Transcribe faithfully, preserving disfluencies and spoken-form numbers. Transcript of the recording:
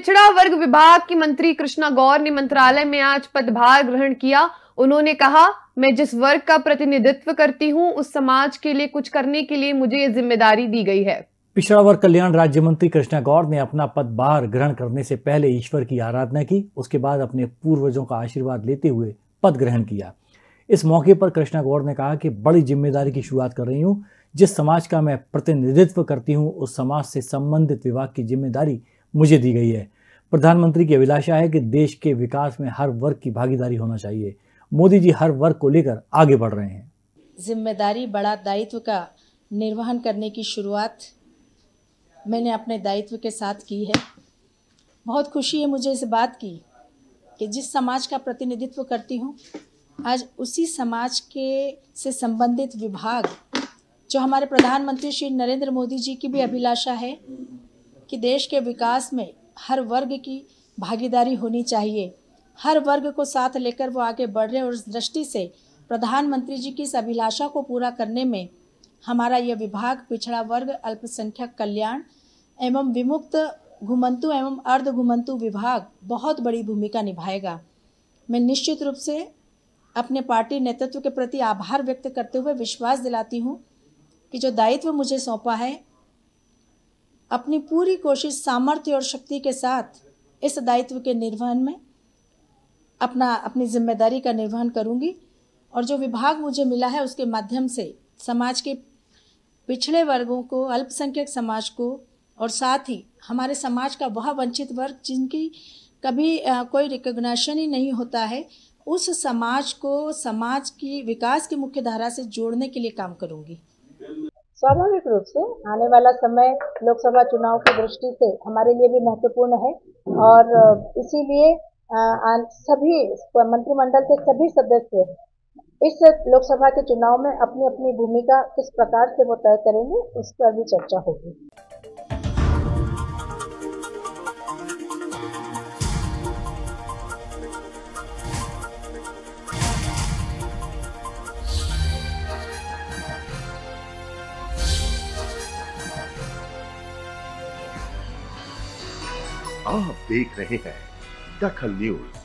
पिछड़ा वर्ग विभाग की मंत्री कृष्णा गौर ने मंत्रालय में आज पदभार ग्रहण किया। उन्होंने कहा, मैं जिस वर्ग का प्रतिनिधित्व करती हूं, उस समाज के लिए कुछ करने के लिए मुझे ये जिम्मेदारी दी गई है। पिछड़ा वर्ग कल्याण राज्य मंत्री कृष्णा गौर ने अपना पदभार ग्रहण करने से पहले ईश्वर की आराधना की। उसके बाद अपने पूर्वजों का आशीर्वाद लेते हुए पद ग्रहण किया। इस मौके पर कृष्णा गौर ने कहा कि बड़ी जिम्मेदारी की शुरुआत कर रही हूं। जिस समाज का मैं प्रतिनिधित्व करती हूं, उस समाज से संबंधित विभाग की जिम्मेदारी मुझे दी गई है। प्रधानमंत्री की अभिलाषा है कि देश के विकास में हर वर्ग की भागीदारी होना चाहिए। मोदी जी हर वर्ग को लेकर आगे बढ़ रहे हैं। जिम्मेदारी, बड़ा दायित्व का निर्वहन करने की शुरुआत मैंने अपने दायित्व के साथ की है। बहुत खुशी है मुझे इस बात की कि जिस समाज का प्रतिनिधित्व करती हूँ, आज उसी समाज के से संबंधित विभाग, जो हमारे प्रधानमंत्री श्री नरेंद्र मोदी जी की भी अभिलाषा है कि देश के विकास में हर वर्ग की भागीदारी होनी चाहिए, हर वर्ग को साथ लेकर वो आगे बढ़ रहे हैं। और इस दृष्टि से प्रधानमंत्री जी की इस अभिलाषा को पूरा करने में हमारा यह विभाग पिछड़ा वर्ग अल्पसंख्यक कल्याण एवं विमुक्त घुमंतु एवं अर्ध घुमंतु विभाग बहुत बड़ी भूमिका निभाएगा। मैं निश्चित रूप से अपने पार्टी नेतृत्व के प्रति आभार व्यक्त करते हुए विश्वास दिलाती हूँ कि जो दायित्व मुझे सौंपा है, अपनी पूरी कोशिश, सामर्थ्य और शक्ति के साथ इस दायित्व के निर्वहन में अपना अपनी जिम्मेदारी का निर्वहन करूँगी। और जो विभाग मुझे मिला है उसके माध्यम से समाज के पिछड़े वर्गों को, अल्पसंख्यक समाज को और साथ ही हमारे समाज का वह वंचित वर्ग जिनकी कभी आ, कोई रिकॉग्निशन ही नहीं होता है, उस समाज को समाज की विकास की मुख्य धारा से जोड़ने के लिए काम करूँगी। स्वाभाविक रूप से आने वाला समय लोकसभा चुनाव की दृष्टि से हमारे लिए भी महत्वपूर्ण है और इसीलिए सभी मंत्रिमंडल के सभी सदस्य इस लोकसभा के चुनाव में अपनी अपनी भूमिका किस प्रकार से वो तय करेंगे, उस पर भी चर्चा होगी। आप देख रहे हैं दखल न्यूज।